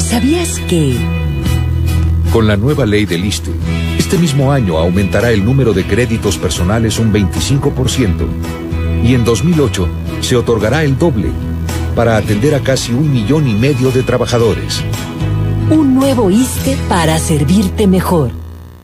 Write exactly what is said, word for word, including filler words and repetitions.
¿Sabías que...? Con la nueva ley del ISSSTE, este mismo año aumentará el número de créditos personales un veinticinco por ciento y en dos mil ocho se otorgará el doble para atender a casi un millón y medio de trabajadores. Un nuevo ISSSTE para servirte mejor.